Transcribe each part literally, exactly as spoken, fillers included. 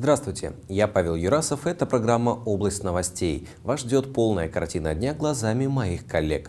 Здравствуйте, я Павел Юрасов, это программа «Область новостей». Вас ждет полная картина дня глазами моих коллег.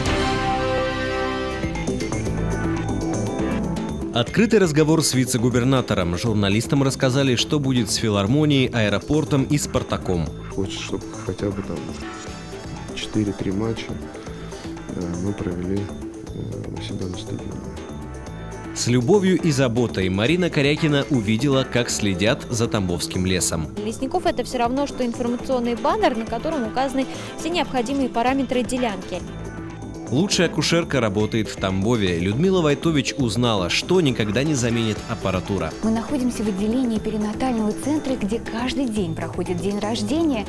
Открытый разговор с вице-губернатором. Журналистам рассказали, что будет с филармонией, аэропортом и «Спартаком». Хочется, чтобы хотя бы там четыре-три матча мы провели у себя на стадионе. С любовью и заботой Марина Корякина увидела, как следят за Тамбовским лесом. Лесников – это все равно, что информационный баннер, на котором указаны все необходимые параметры делянки. Лучшая акушерка работает в Тамбове. Людмила Войтович узнала, что никогда не заменит аппаратура. Мы находимся в отделении перинатального центра, где каждый день проходит день рождения.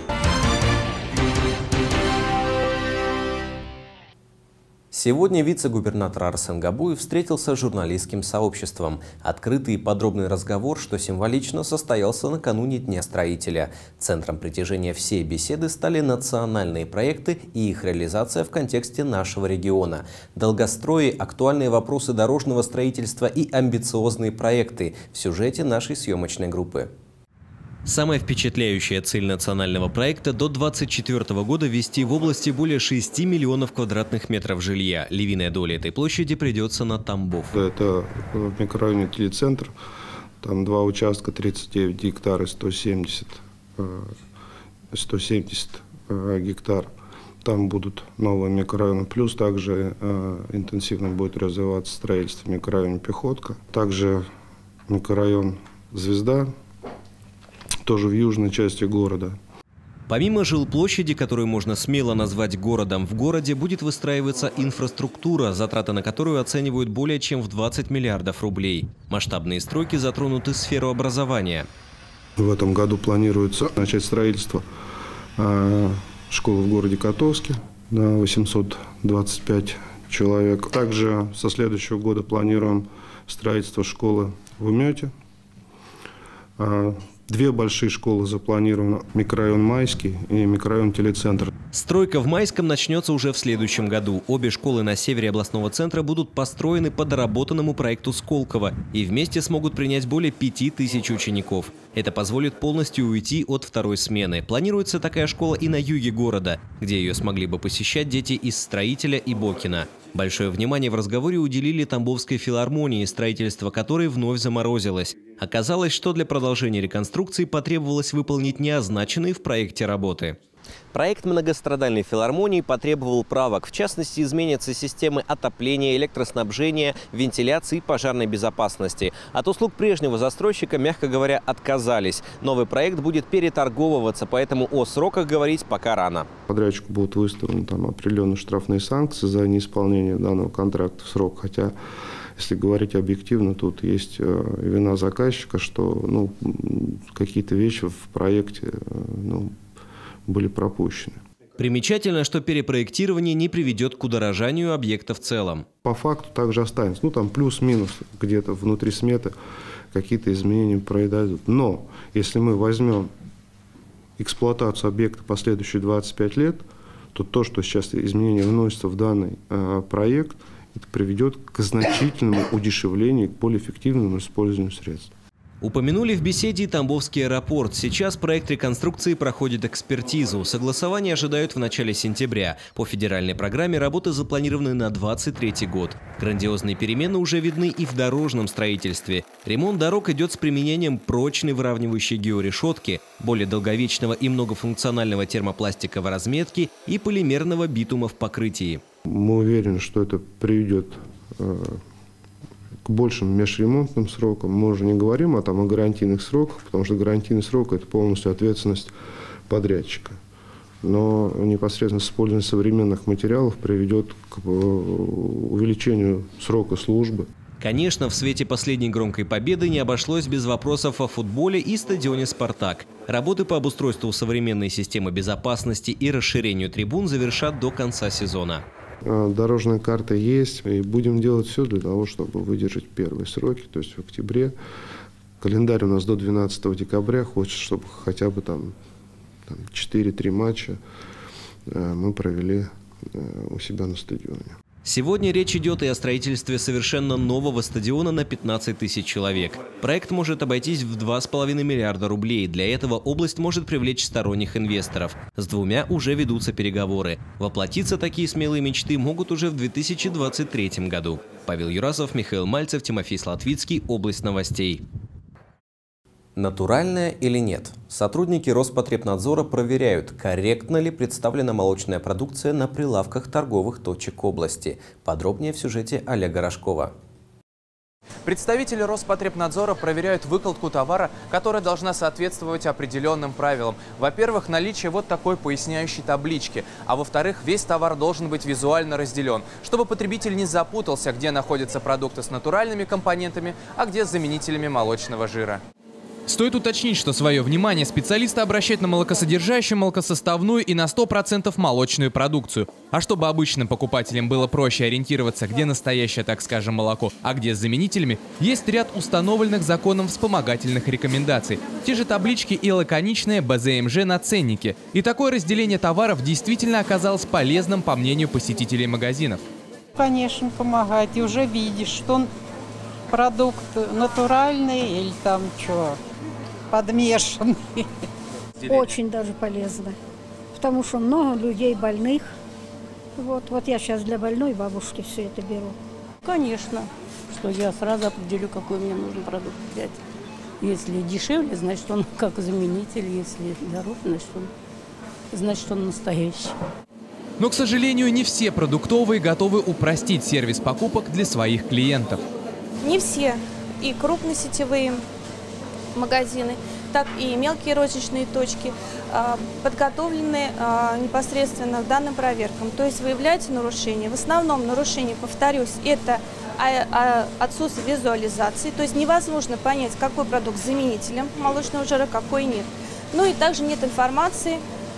Сегодня вице-губернатор Арсен Габуев встретился с журналистским сообществом. Открытый и подробный разговор, что символично, состоялся накануне Дня строителя. Центром притяжения всей беседы стали национальные проекты и их реализация в контексте нашего региона. Долгострои, актуальные вопросы дорожного строительства и амбициозные проекты в сюжете нашей съемочной группы. Самая впечатляющая цель национального проекта – до две тысячи двадцать четвёртого года ввести в области более шести миллионов квадратных метров жилья. Львиная доля этой площади придется на Тамбов. Это в микрорайоне Телецентр. Там два участка, тридцать девять гектар и сто семьдесят, сто семьдесят гектар. Там будут новые микрорайоны. Плюс также интенсивно будет развиваться строительство в микрорайоне Пехотка. Также микрорайон Звезда, тоже в южной части города. Помимо жилплощади, которую можно смело назвать городом, в городе будет выстраиваться инфраструктура, затраты на которую оценивают более чем в двадцать миллиардов рублей. Масштабные стройки затронуты сферу образования. В этом году планируется начать строительство школы в городе Котовске на восемьсот двадцать пять человек. Также со следующего года планируем строительство школы в Умете. Две большие школы запланированы: микрорайон Майский и микрорайон Телецентр. Стройка в Майском начнется уже в следующем году. Обе школы на севере областного центра будут построены по доработанному проекту Сколково и вместе смогут принять более пяти тысяч учеников. Это позволит полностью уйти от второй смены. Планируется такая школа и на юге города, где ее смогли бы посещать дети из Строителя и Бокина. Большое внимание в разговоре уделили Тамбовской филармонии, строительство которой вновь заморозилось. Оказалось, что для продолжения реконструкции потребовалось выполнить неозначенные в проекте работы. Проект многострадальной филармонии потребовал правок. В частности, изменятся системы отопления, электроснабжения, вентиляции и пожарной безопасности. От услуг прежнего застройщика, мягко говоря, отказались. Новый проект будет переторговываться, поэтому о сроках говорить пока рано. Подрядчику будут выставлены там определенные штрафные санкции за неисполнение данного контракта в срок. Хотя, если говорить объективно, тут есть вина заказчика, что ну, какие-то вещи в проекте ну, были пропущены. Примечательно, что перепроектирование не приведет к удорожанию объекта в целом. По факту также останется. Ну, там плюс-минус где-то внутри сметы какие-то изменения произойдут. Но если мы возьмем эксплуатацию объекта последующие двадцать пять лет, то то, что сейчас изменения вносятся в данный э, проект, это приведет к значительному удешевлению, к более эффективному использованию средств. Упомянули в беседе и Тамбовский аэропорт. Сейчас проект реконструкции проходит экспертизу. Согласование ожидают в начале сентября. По федеральной программе работы запланированы на двадцать третий год. Грандиозные перемены уже видны и в дорожном строительстве. Ремонт дорог идет с применением прочной выравнивающей георешетки, более долговечного и многофункционального термопластика в разметке и полимерного битума в покрытии. Мы уверены, что это приведет к большим межремонтным срокам. Мы уже не говорим о, там, о гарантийных сроках, потому что гарантийный срок – это полностью ответственность подрядчика. Но непосредственно использование современных материалов приведет к увеличению срока службы. Конечно, в свете последней громкой победы не обошлось без вопросов о футболе и стадионе «Спартак». Работы по обустройству современной системы безопасности и расширению трибун завершат до конца сезона. Дорожная карта есть, и будем делать все для того, чтобы выдержать первые сроки, то есть в октябре. Календарь у нас до двенадцатого декабря, хочется, чтобы хотя бы там, там четыре-три матча мы провели у себя на стадионе. Сегодня речь идет и о строительстве совершенно нового стадиона на пятнадцать тысяч человек. Проект может обойтись в два с половиной миллиарда рублей. Для этого область может привлечь сторонних инвесторов. С двумя уже ведутся переговоры. Воплотиться такие смелые мечты могут уже в две тысячи двадцать третьем году. Павел Юрасов, Михаил Мальцев, Тимофей Слатвицкий. Область новостей. Натуральное или нет? Сотрудники Роспотребнадзора проверяют, корректно ли представлена молочная продукция на прилавках торговых точек области. Подробнее в сюжете Олега Рожкова. Представители Роспотребнадзора проверяют выкладку товара, которая должна соответствовать определенным правилам. Во-первых, наличие вот такой поясняющей таблички, а во-вторых, весь товар должен быть визуально разделен, чтобы потребитель не запутался, где находятся продукты с натуральными компонентами, а где с заменителями молочного жира. Стоит уточнить, что свое внимание специалисты обращают на молокосодержащую, молокосоставную и на сто процентов молочную продукцию. А чтобы обычным покупателям было проще ориентироваться, где настоящее, так скажем, молоко, а где с заменителями, есть ряд установленных законом вспомогательных рекомендаций. Те же таблички и лаконичное бэ зэ эм жэ на ценнике. И такое разделение товаров действительно оказалось полезным, по мнению посетителей магазинов. Конечно, помогает. И уже видишь, что он продукт натуральный или там что, подмешанный. Очень даже полезно, потому что много людей больных. Вот, вот я сейчас для больной бабушки все это беру. Конечно, что я сразу определю, какой мне нужен продукт взять. Если дешевле, значит он как заменитель, если дороже, значит он, значит он настоящий. Но, к сожалению, не все продуктовые готовы упростить сервис покупок для своих клиентов. Не все, и крупносетевые магазины, так и мелкие розничные точки подготовлены непосредственно к данным проверкам. То есть выявляйте нарушения. В основном нарушения, повторюсь, это отсутствие визуализации. То есть невозможно понять, какой продукт с заменителем молочного жира, какой нет. Ну и также нет информации,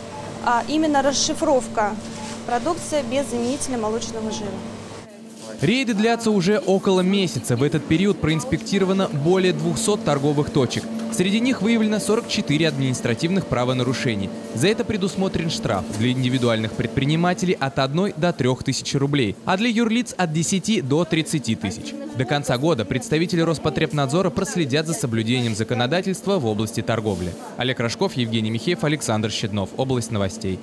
а именно расшифровка продукции без заменителя молочного жира. Рейды длятся уже около месяца. В этот период проинспектировано более двухсот торговых точек. Среди них выявлено сорок четыре административных правонарушений. За это предусмотрен штраф для индивидуальных предпринимателей от одной до трёх тысяч рублей, а для юрлиц от десяти до тридцати тысяч. До конца года представители Роспотребнадзора проследят за соблюдением законодательства в области торговли. Олег Рожков, Евгений Михеев, Александр Щеднов. Область новостей.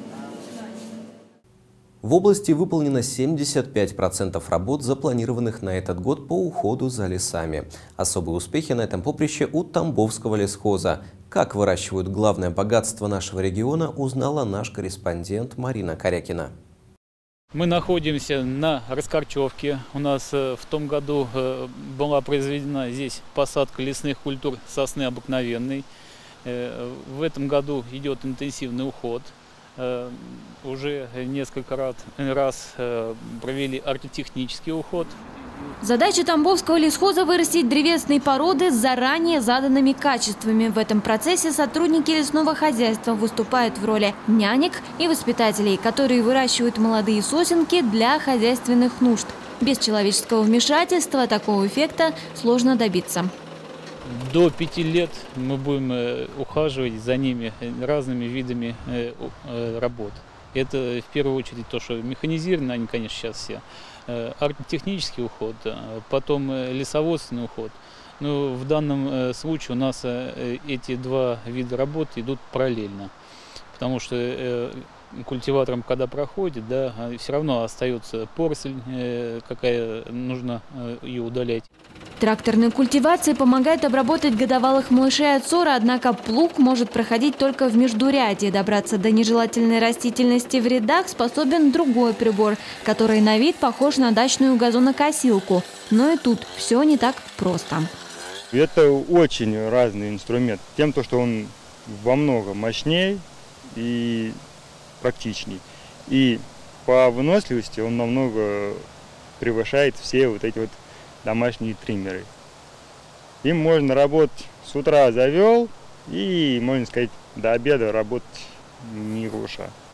В области выполнено семьдесят пять процентов работ, запланированных на этот год по уходу за лесами. Особые успехи на этом поприще у Тамбовского лесхоза. Как выращивают главное богатство нашего региона, узнала наш корреспондент Марина Корякина. Мы находимся на раскорчевке. У нас в том году была произведена здесь посадка лесных культур сосны обыкновенной. В этом году идет интенсивный уход. Уже несколько раз, раз провели ортотехнический уход. Задача Тамбовского лесхоза – вырастить древесные породы с заранее заданными качествами. В этом процессе сотрудники лесного хозяйства выступают в роли нянек и воспитателей, которые выращивают молодые сосенки для хозяйственных нужд. Без человеческого вмешательства такого эффекта сложно добиться. До пяти лет мы будем ухаживать за ними разными видами работ. Это в первую очередь то, что механизированы они, конечно, сейчас все. Архитектонический уход, потом лесоводственный уход. Но в данном случае у нас эти два вида работ идут параллельно. Потому что культиватором, когда проходит, да, все равно остается поросль, какая нужно ее удалять. Тракторная культивация помогает обработать годовалых малышей от сора, однако плуг может проходить только в междурядье. Добраться до нежелательной растительности в рядах способен другой прибор, который на вид похож на дачную газонокосилку. Но и тут все не так просто. Это очень разный инструмент. Тем, что он во много мощнее и практичней. И по выносливости он намного превышает все вот эти вот домашние триммеры. Им можно работать с утра завел и, можно сказать, до обеда работать не руша.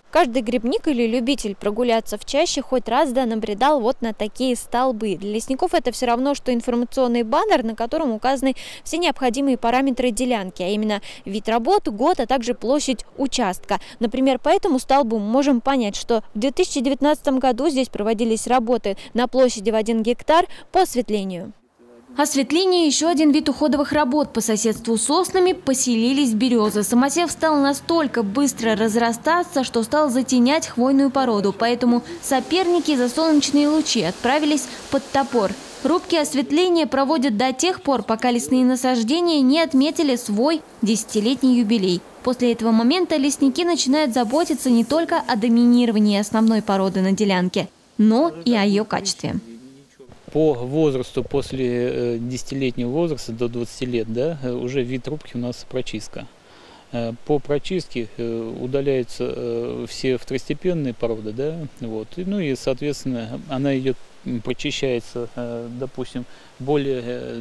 Каждый грибник или любитель прогуляться в чаще хоть раз да набредал вот на такие столбы. Для лесников это все равно, что информационный баннер, на котором указаны все необходимые параметры делянки, а именно вид работы, год, а также площадь участка. Например, по этому столбу мы можем понять, что в две тысячи девятнадцатом году здесь проводились работы на площади в один гектар по осветлению. Осветление – еще один вид уходовых работ. По соседству с соснами поселились березы. Самосев стал настолько быстро разрастаться, что стал затенять хвойную породу. Поэтому соперники за солнечные лучи отправились под топор. Рубки осветления проводят до тех пор, пока лесные насаждения не отметили свой десятилетний юбилей. После этого момента лесники начинают заботиться не только о доминировании основной породы на делянке, но и о ее качестве. По возрасту, после десятилетнего возраста до двадцати лет, да, уже вид рубки у нас прочистка. По прочистке удаляются все второстепенные породы, да, вот, ну и, соответственно, она идет, прочищается, допустим, более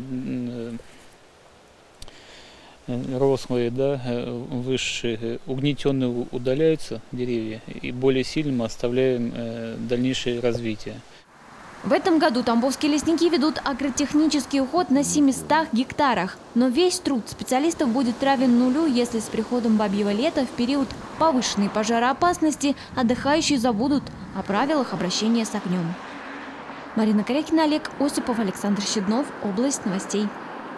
рослые, да, высшие, угнетенные удаляются деревья, и более сильным оставляем дальнейшее развитие. В этом году тамбовские лесники ведут агротехнический уход на семистах гектарах. Но весь труд специалистов будет равен нулю, если с приходом бабьего лета в период повышенной пожароопасности отдыхающие забудут о правилах обращения с огнем. Марина Корякина, Олег Осипов, Александр Щеднов. Область новостей.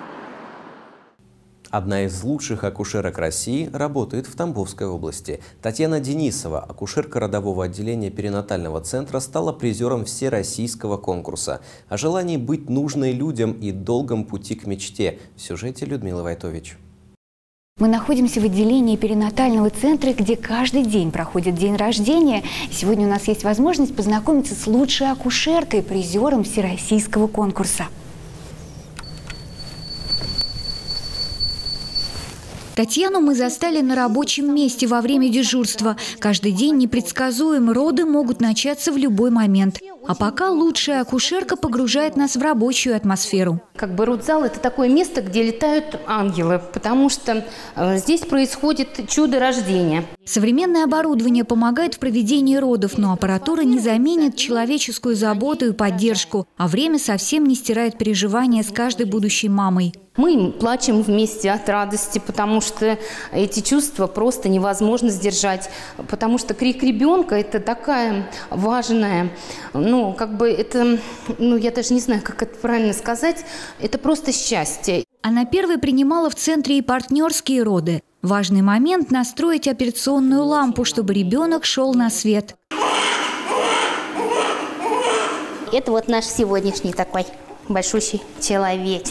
Одна из лучших акушерок России работает в Тамбовской области. Татьяна Денисова, акушерка родового отделения перинатального центра, стала призером всероссийского конкурса. О желании быть нужной людям и долгом пути к мечте. В сюжете Людмила Войтович. Мы находимся в отделении перинатального центра, где каждый день проходит день рождения. Сегодня у нас есть возможность познакомиться с лучшей акушеркой, призером всероссийского конкурса. Татьяну мы застали на рабочем месте во время дежурства. Каждый день непредсказуем, роды могут начаться в любой момент. А пока лучшая акушерка погружает нас в рабочую атмосферу. Как бы родзал – это такое место, где летают ангелы, потому что э, здесь происходит чудо рождения. Современное оборудование помогает в проведении родов, но аппаратура не заменит человеческую заботу и поддержку, а время совсем не стирает переживания с каждой будущей мамой. Мы плачем вместе от радости, потому что эти чувства просто невозможно сдержать. Потому что крик ребенка – это такая важная, ну, как бы это, ну, я даже не знаю, как это правильно сказать, это просто счастье. Она первой принимала в центре и партнерские роды. Важный момент – настроить операционную лампу, чтобы ребенок шел на свет. Это вот наш сегодняшний такой большущий человечек.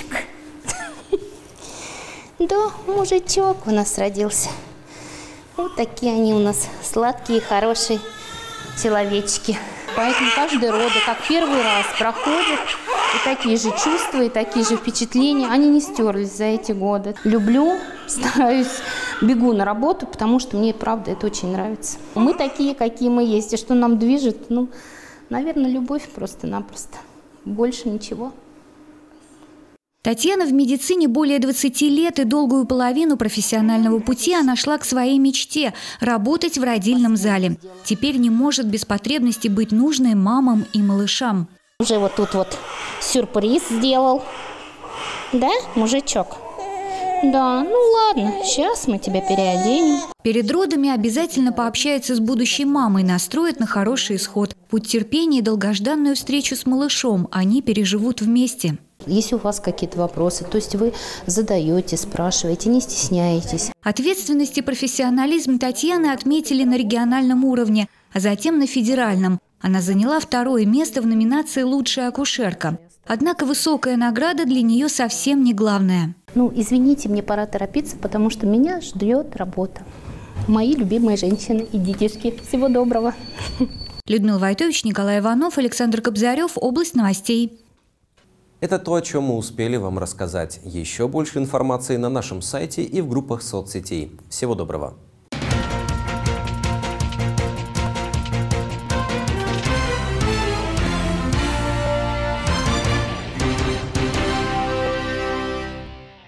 Да, мужичок у нас родился. Вот такие они у нас сладкие, хорошие человечки. Поэтому каждый роды, как первый раз, проходит. И такие же чувства, и такие же впечатления. Они не стерлись за эти годы. Люблю, стараюсь, бегу на работу, потому что мне, правда, это очень нравится. Мы такие, какие мы есть. И что нам движет? Ну, наверное, любовь просто-напросто. Больше ничего. Татьяна в медицине более двадцати лет, и долгую половину профессионального пути она шла к своей мечте – работать в родильном зале. Теперь не может без потребности быть нужной мамам и малышам. Уже вот тут вот сюрприз сделал. Да, мужичок? Да, ну ладно, сейчас мы тебя переоденем. Перед родами обязательно пообщается с будущей мамой, настроит на хороший исход. Путь терпения и долгожданную встречу с малышом они переживут вместе. Если у вас какие-то вопросы, то есть вы задаете, спрашиваете, не стесняетесь. Ответственность и профессионализм Татьяны отметили на региональном уровне, а затем на федеральном. Она заняла второе место в номинации «Лучшая акушерка». Однако высокая награда для нее совсем не главное. Ну, извините, мне пора торопиться, потому что меня ждет работа. Мои любимые женщины и детишки. Всего доброго. Людмила Войтович, Николай Иванов, Александр Кобзарев. Область новостей. Это то, о чем мы успели вам рассказать. Еще больше информации на нашем сайте и в группах соцсетей. Всего доброго!